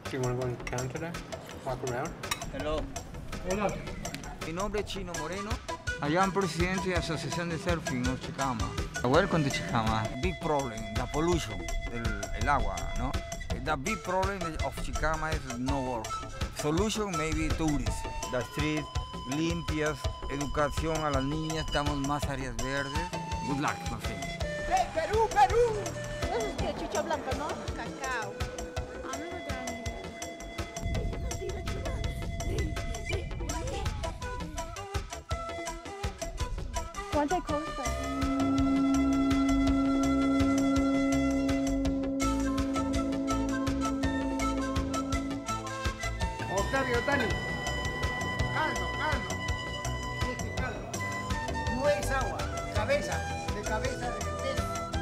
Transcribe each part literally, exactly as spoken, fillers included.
Do you want to go in town today? Walk around? Hello. Hola. Mi nombre es Chino Moreno. I am president of the Association of Surfing of Chicama. Welcome to Chicama. Big problem, the pollution, el, el agua, no? The big problem of Chicama is no work. Solution maybe tourism. The street, limpias, educación a las niñas, estamos más áreas verdes. Good luck, my friend. ¡Hey, Perú, Perú! Eso es que chucha blanca, ¿no? Cacao. ¿Cuánto cuesta? Octavio, Tani. Caldo, caldo. Este caldo. No es agua, cabeza. De cabeza de pez.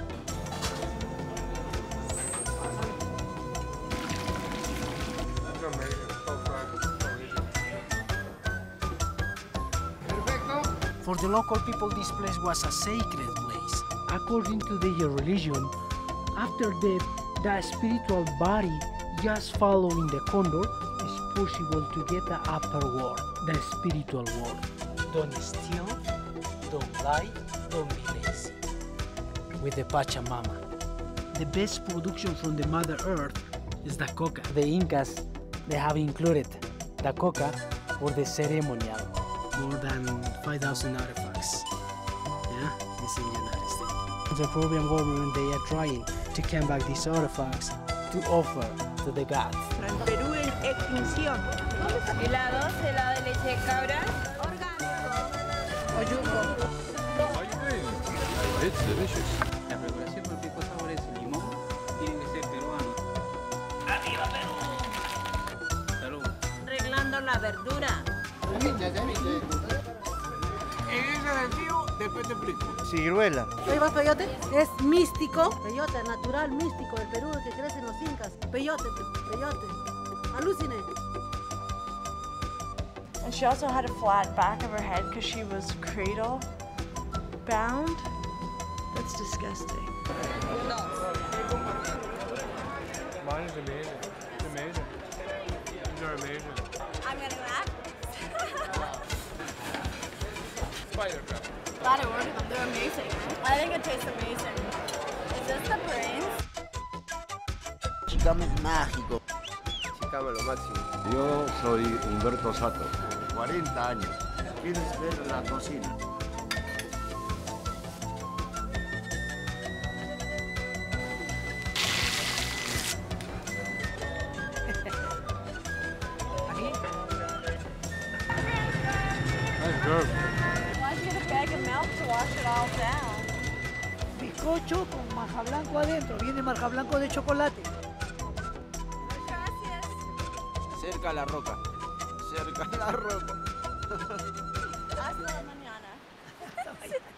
Perfecto. For the local people, this place was a sacred place. According to their religion, after the, the spiritual body just following the condor, it's possible to get the upper world, the spiritual world. Don't steal, don't lie, don't be lazy. With the Pachamama. The best production from the Mother Earth is the coca. The Incas, they have included the coca for the ceremonial. More than five thousand artifacts, yeah, is in the United States. The Peruvian government, they are trying to come back these artifacts to offer to the gods. Perú en extinción. Helados, helado de leche de cabra. Oyuco. It's delicious. La preparación por pico sabores limón tiene que ser peruano. ¡Arriba Perú! Salud. Arreglando la verdura. En ese sentido, después te explico. Ciruela. ¿Pruebas peyote? Es místico. Peyote, natural, místico del Perú, que crece en los incas. Peyote, peyote. Alucine. And she also had a flat back of her head because she was cradle bound. That's disgusting. Mine is amazing. It's amazing. These are amazing. I'm gonna laugh. Spider crab. Glad I ordered them. They're amazing. I think it tastes amazing. Is this the brains? Chicama es mágico. Chicama lo máximo. Yo soy Humberto Sato. cuarenta años. ¿Quieres ver la cocina? Why'd you get a bag of milk to wash it all down? Bizcocho con marja blanco adentro. Viene marja blanco de chocolate. Gracias. Cerca a la roca. Cerca a la roca. Hasta mañana.